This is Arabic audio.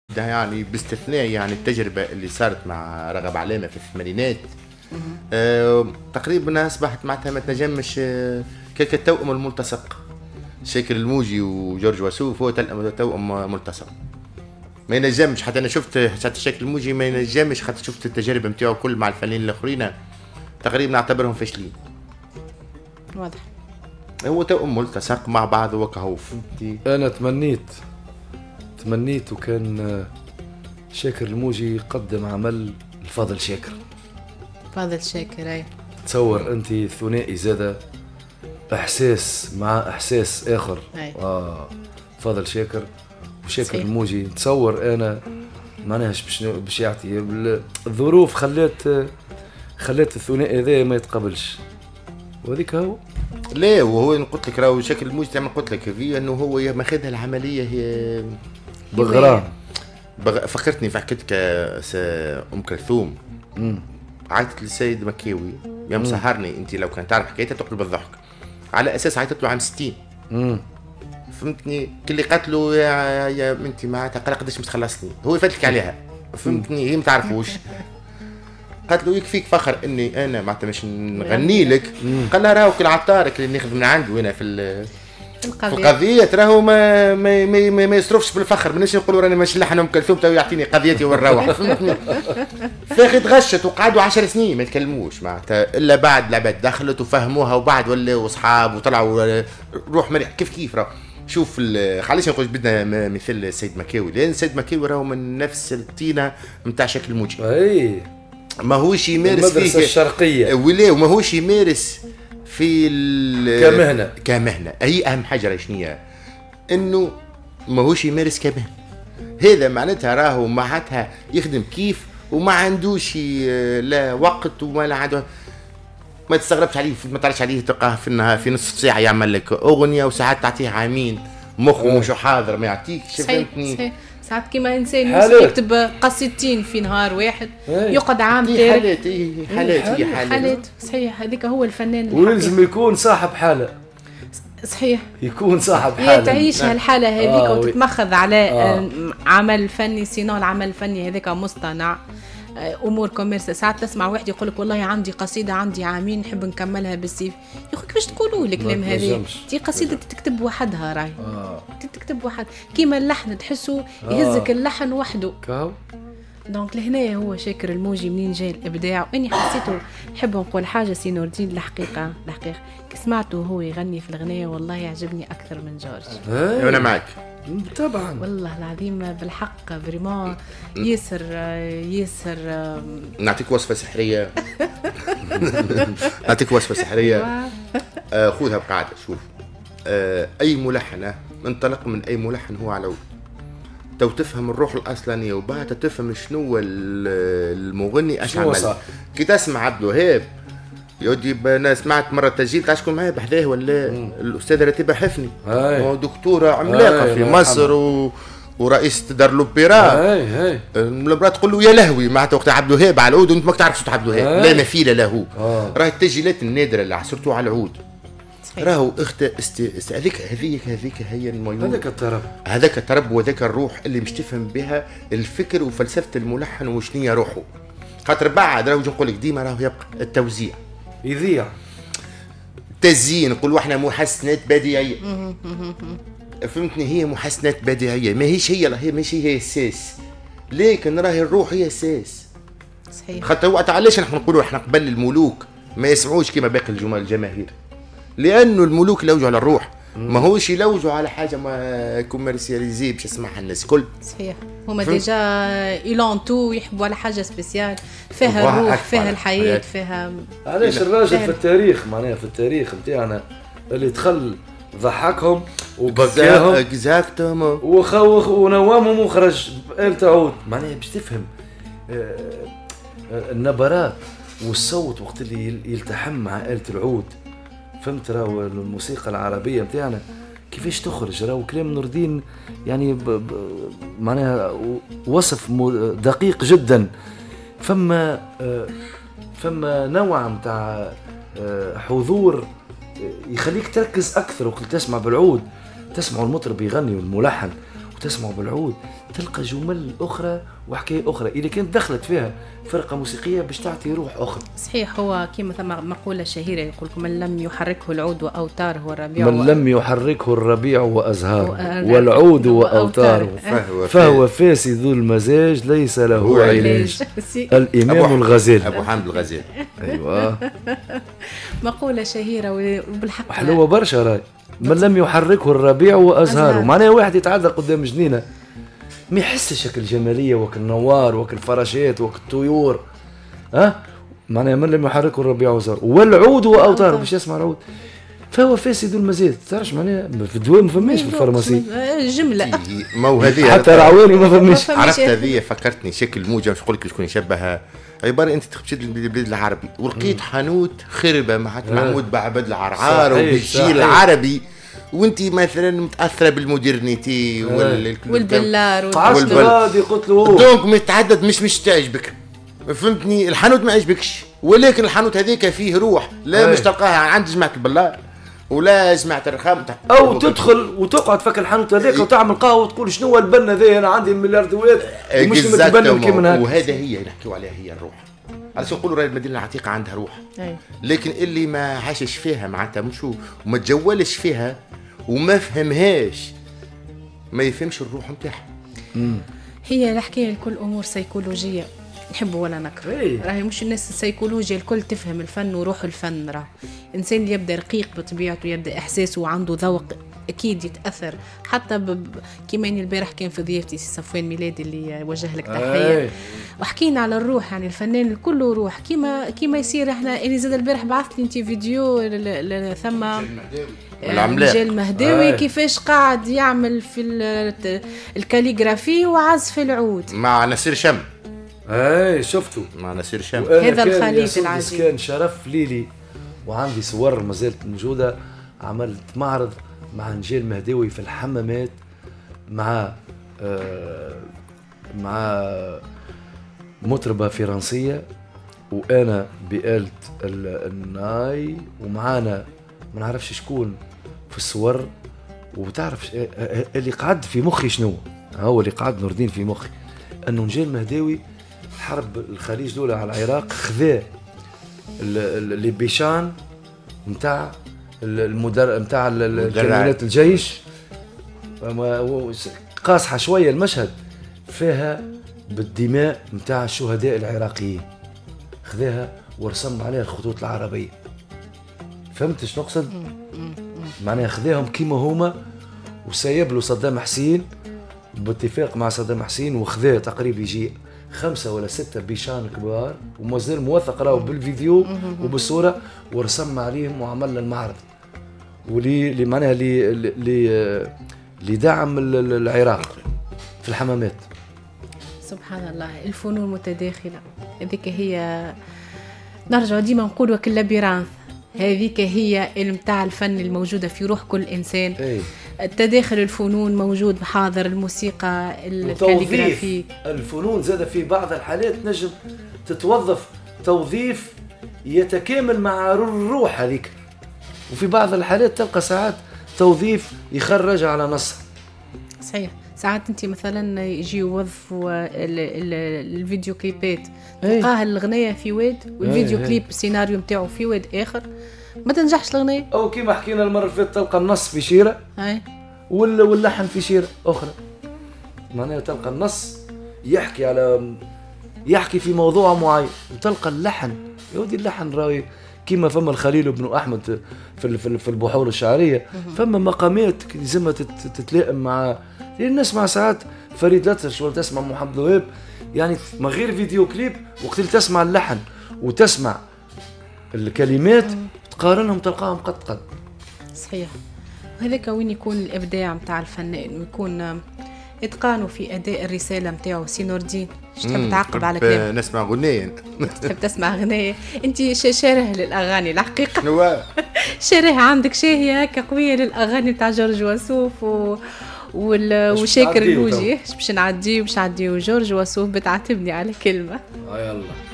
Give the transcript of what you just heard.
ده يعني باستثناء يعني التجربة اللي صارت مع رغب علامة في الثمانينات. تقريبا أصبحت معناتها ما تنجمش كيك التوأم الملتصق. شاكر الموجي وجورج وسوف هو توأم ملتصق. ما ينجمش، حتى أنا شفت حتى شاكر الموجي ما ينجمش، حتى شفت التجارب نتاعو كل مع الفنانين الآخرين تقريبا نعتبرهم فاشلين. واضح. هو توأم ملتصق مع بعض وكهو. أنا تمنيت وكان شاكر الموجي يقدم عمل الفاضل شاكر. فاضل شاكر اي. تصور انت ثنائي زاده احساس مع احساس اخر. فاضل شاكر وشاكر صحيح. الموجي نتصور انا معناهاش باش يعطي الظروف خلات الثنائي هذا ما يتقبلش، وهذيك هو. لا وهو قلت لك راهو شكل الموجي زي ما قلت لك فيه انه هو ماخذها العمليه هي بغرام. فكرتني في حكيتك ام كلثوم. عيطت للسيد مكاوي يوم سهرني، انت لو كان تعرف حكايتها تقتل بالضحك، على اساس عيطت له عام 60. فهمتني؟ كل اللي قالت له يا بنتي معناتها قال قداش متخلصني، هو يفتلك عليها. فهمتني؟ هي ما تعرفوش. قالت له يكفيك فخر اني انا معناتها مش نغني لك. قال لها راهو كل عطارك اللي ناخذ من عنده هنا في القضية راهو ما يصرفش بالفخر، مانيش نقولوا راني مش لحن ام كلثوم تو يعطيني قضيتي ونروح. فهمتني؟ فاخي تغشت وقعدوا 10 سنين ما يتكلموش معناتها الا بعد العباد دخلت وفهموها وبعد ولاو اصحاب وطلعوا روح مريح كيف راهو. شوف خليش نقول بدنا مثل السيد مكاوي، لان السيد مكاوي راهو من نفس الطينه نتاع شكل الموجي. اي ماهوش يمارس فيه المدرسه الشرقيه ولا وماهوش يمارس في كمهنة. هي أهم حاجة راهي شنيا؟ إنه ماهوش يمارس كمهنة. هذا معناتها راهو معناتها يخدم كيف وما عندوش لا وقت وما لا عنده. ما تستغربش عليه، ما تعرفش عليه تلقاه في النهار في نصف ساعة يعمل لك أغنية وساعات تعطيه عامين مخه مش حاضر ما يعطيكش. فهمتني؟ ساعات كيما انسان يكتب قصيدتين في نهار واحد يقعد عام تاني. حالات صحيح. هذيك هو الفنان ولازم يكون صاحب حاله. صحيح يكون صاحب حاله تعيش هالحاله هذيك وتتمخض على عمل فني، سينو العمل الفني هذاك مصطنع امور كوميرس. ساعات تسمع واحد يقول لك والله عندي قصيده عندي عامين نحب نكملها بالسيف. يا اخي كيفاش تقولوا الكلام هذا؟ دي قصيده تكتب وحدها راهي. تكتب واحد كيما اللحن تحسه يهزك اللحن وحده. دونك لهنا هو شاكر الموجي منين جاي الابداع. واني حسيته نحب نقول حاجه سي نور الدين الحقيقه كي سمعته هو يغني في الغنايه والله يعجبني اكثر من جورج. انا معك طبعا والله العظيم بالحق فريمون ياسر. نعطيك وصفه سحريه. نعطيك وصفه سحريه. خذها بقاعده. شوف اي ملحن انطلق من اي ملحن هو على تو تفهم الروح الاصلانيه وبعد تفهم شنو المغني اش عمل. كي تسمع عبد الوهاب يودي انا سمعت مره تسجيل تاع شكون معايا بحذاه ولا الاستاذه رتيبه حفني دكتوره عملاقه في مصر ورئيس دار الاوبرا. المراه تقول له يا لهوي معناتها وقت عبد الوهاب على العود وانت ما تعرف صوت عبد الوهاب. لا مثيل له. راهي التسجيلات النادره اللي عصرتوا على العود راهو هذيك هي الميول. هذاك الطرب وذاك الروح اللي مش تفهم بها الفكر وفلسفه الملحن وشنية روحه. خاطر بعد راهو نقول لك ديما راهو يبقى التوزيع يذيع تزيين. نقولوا احنا محسنات بديعيه. فهمتني؟ هي محسنات بديعيه ماهيش هي الساس، لكن راهي الروح هي الساس. صحيح. خاطر وقت علاش نحن نقولوا احنا قبل الملوك ما يسمعوش كما باقي الجماهير، لانه الملوك يلوجوا على الروح ماهوش يلوجوا على حاجه ما كوميرسياليزي باش يسمعها الناس الكل. صحيح. هما ديجا يلونتو يحبوا على حاجه سبيسيال فيها الروح فيها الحياه فيها. علاش الراجل في التاريخ معناها في التاريخ نتاعنا اللي دخل ضحكهم وبكاهم اكزاكتوم وخوخ ونوامهم وخرج بآلة عود. معناها باش تفهم النبرات والصوت وقت اللي يلتحم مع آلة العود. فهمت؟ راهو الموسيقى العربيه نتاعنا كيفاش تخرج. راهو كلام نور الدين يعني معناها وصف دقيق جدا. فما نوع نتاع حضور يخليك تركز اكثر وقت تسمع بالعود. تسمع المطرب يغني والملحن وتسمع بالعود تلقى جمل اخرى وحكايه اخرى اذا كانت دخلت فيها فرقه موسيقيه باش تعطي روح اخرى. صحيح، هو كما ثم مقوله شهيره يقول لكم من لم يحركه العود واوتاره والربيع من لم يحركه الربيع وازهاره والعود واوتاره فهو فاسد المزاج ليس له علاج. الامام الغزالي، ابو حامد الغزالي. ايوه مقوله شهيره وبالحق حلوه برشا راي. من لم يحركه الربيع وازهاره معناها واحد يتعدى قدام جنينه ما يحسش هك الجماليه وك النوار وك الفراشات وك الطيور، معناها من لم يحركه الربيع وازهاره والعود واوتاره باش يسمع العود فهو فاسد المزاج. تعرفش معناها في الدواء ما فماش في الفارماسي جمله مو هذه حتى العواني ما فماش. عرفت هذه فكرتني شكل موجه مش نقول لك شكون يشبهها. عباره انت تمشي للبلاد العربي ولقيت حانوت خربه مع محمود بعبد العرعار وبالجيل العربي وانت مثلا متاثره بالمودرنيتي والبلار والبلاد قلت له دونك متعدد مش تعجبك، فهمتني؟ الحانوت ما عجبكش ولكن الحانوت هذيك فيه روح، لا مش تلقاها عند جماعه البلار ولا جماعه الرخام او تدخل وتقعد فك الحانوت هذاك وتعمل قهوه وتقول شنو البن هذا انا عندي مليار دوات ومش متبنى كيما هكا. وهذا هي نحكيو عليها هي الروح. علاش نقولوا راهي المدينه العتيقه عندها روح، لكن اللي ما عاشش فيها معناتها مشو وما تجولش فيها وما فهمهاش ما يفهمش الروح نتاعها. هي الحكايه الكل امور سيكولوجيه نحبوا ولا نكره. راهي مش الناس السيكولوجيا الكل تفهم الفن وروح الفن. راه الانسان اللي يبدا رقيق بطبيعته يبدا احساسه وعنده ذوق اكيد يتاثر. حتى كيما البارح كان في ضيافتي صفوان ميلادي اللي وجه لك تحيه وحكينا على الروح، يعني الفنان الكل روح كيما يصير. احنا اني زاد البارح بعثت لي انت فيديو ثم رجال المهداوي كيفاش قاعد يعمل في الكاليغرافي وعزف العود مع نسير شم. شفته مع نسير شم. هذا الخليط العجيب كان شرف ليلي وعندي صور ما زالت موجوده. عملت معرض مع نجيل مهداوي في الحمامات مع مطربه فرنسيه وانا بآلة الناي ومعانا ما نعرفش شكون في الصور. وتعرف اللي قعد في مخي شنو هو اللي قعد نور الدين في مخي انه نجيل مهداوي حرب الخليج دولة على العراق خذا اللي بيشان نتاع نتاع كاميونات الجيش قاصحه شويه المشهد فيها بالدماء نتاع الشهداء العراقيين خذاها ورسم عليها الخطوط العربيه. فهمت شنو نقصد؟ معناها خذاهم كيما هما وسيب له صدام حسين باتفاق مع صدام حسين وخذاه تقريبا يجي 5 ولا 6 بيشان كبار ومازال موثق راهو بالفيديو وبالصوره ورسم عليهم وعمل المعرض واللي معناها اللي دعم العراق في الحمامات. سبحان الله الفنون متداخله. هذيك هي نرجع ديما نقول وكل لابيرانث. هذيك هي المتاع الفن الموجوده في روح كل انسان. التداخل الفنون موجود حاضر. الموسيقى الكاليغرافي الفنون زاد في بعض الحالات نجم تتوظف توظيف يتكامل مع الروح هذيك وفي بعض الحالات تلقى ساعات توظيف يخرج على نص. صحيح. ساعات انت مثلا يجي يوظفوا الفيديو كليبات تلقاها الغنية في واد والفيديو كليب السيناريو نتاعو في واد اخر ما تنجحش الغنية. او كيما حكينا المرة اللي فاتت تلقى النص في شيرة واللحن في شيرة اخرى. معناها تلقى النص يحكي في موضوع معين وتلقى اللحن يودي اللحن راوي كيما فما الخليل بن احمد في البحور الشعريه فما مقامات لازمها تتلائم مع الناس. مع ساعات فريد الأطرش ولا تسمع محمد الوهاب يعني من غير فيديو كليب وقت اللي تسمع اللحن وتسمع الكلمات تقارنهم تلقاهم قد. صحيح. وهذاك وين يكون الابداع نتاع الفنان ويكون اتقانوا في اداء الرساله نتاعو. سي نور الدين تحب تعقب على كلامك؟ نسمع غنية. تحب تسمع غنية؟ انت شاره للاغاني الحقيقه. شاره عندك شاهيه هكا قويه للاغاني تاع جورج وسوف وشاكر البوجي. باش نعديو جورج وسوف بتعاتبني على كلمه. يلا